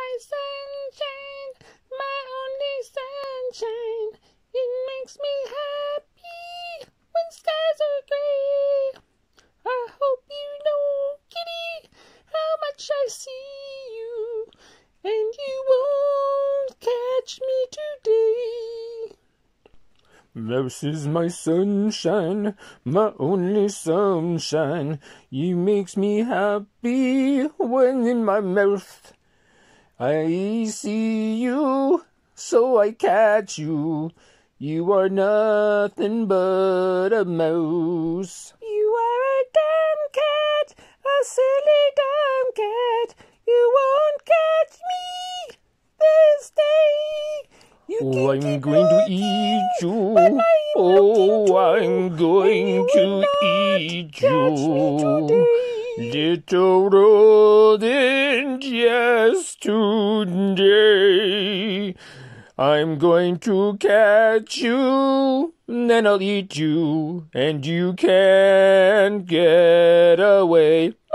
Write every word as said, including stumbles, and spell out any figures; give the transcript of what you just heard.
my sunshine, my only sunshine. It makes me happy when skies are gray. I hope you know, kitty, how much I see you, and you won't catch me today. This is my sunshine, my only sunshine. You makes me happy when in my mouth I see you, so I catch you. You are nothing but a mouse. You are a dumb cat, a silly dumb cat. You won't catch me this day. You oh, I'm going to eat you. Oh, I'm going to eat you. Little rodent, yes, today. I'm going to catch you, then I'll eat you, and you can't get away.